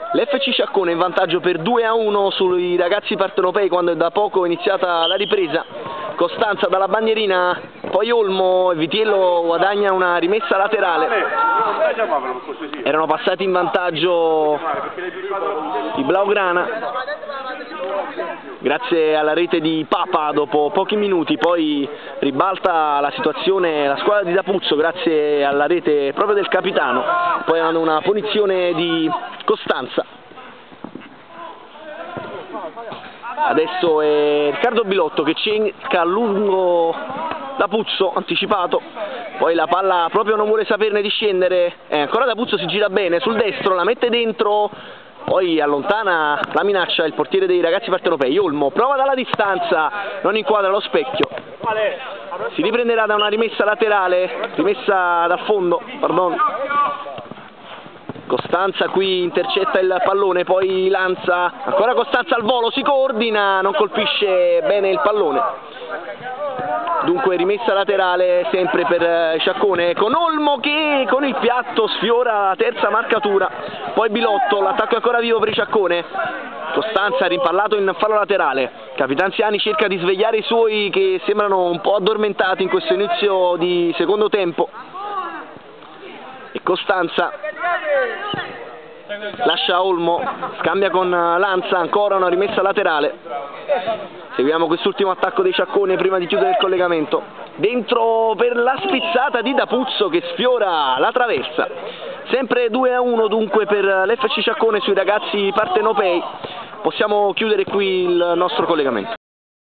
L'FC Ciaccone in vantaggio per 2-1 sui ragazzi partenopei quando è da poco iniziata la ripresa. Costanza dalla bandierina, poi Olmo e Vitiello guadagna una rimessa laterale. Erano passati in vantaggio i Blaugrana grazie alla rete di Papa dopo pochi minuti, poi ribalta la situazione la squadra di D'Apuzzo grazie alla rete proprio del capitano, poi hanno una punizione di Costanza. Adesso è Riccardo Bilotto che cerca lungo D'Apuzzo, anticipato, poi la palla proprio non vuole saperne di scendere, ancora D'Apuzzo si gira bene sul destro, la mette dentro, poi allontana la minaccia il portiere dei ragazzi partenopei. Olmo prova dalla distanza, non inquadra lo specchio, si riprenderà da una rimessa laterale, rimessa dal fondo, pardon. Costanza qui intercetta il pallone, poi lanza, ancora Costanza al volo, si coordina, non colpisce bene il pallone. Dunque rimessa laterale sempre per Ciaccone, con Olmo che con il piatto sfiora la terza marcatura, poi Bilotto, l'attacco è ancora vivo per i Ciaccone. Costanza rimpallato in fallo laterale, Capitanziani cerca di svegliare i suoi che sembrano un po' addormentati in questo inizio di secondo tempo. E Costanza lascia Olmo, scambia con Lanza, ancora una rimessa laterale. Seguiamo quest'ultimo attacco dei Ciaccone prima di chiudere il collegamento. Dentro per la spizzata di D'Apuzzo che sfiora la traversa. Sempre 2-1 dunque per l'FC Ciaccone sui ragazzi partenopei. Possiamo chiudere qui il nostro collegamento.